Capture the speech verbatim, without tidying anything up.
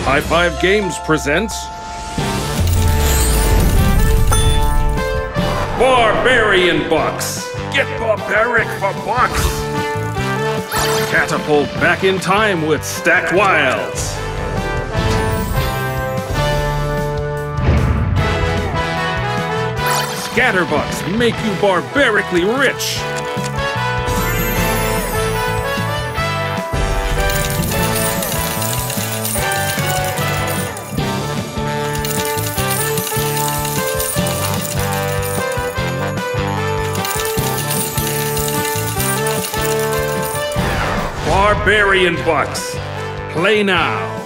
High Five Games presents Barbarian Bucks. Get barbaric for bucks. Catapult back in time with Stacked Wilds. Scatterbucks make you barbarically rich. Barbarian Bucks. Play now.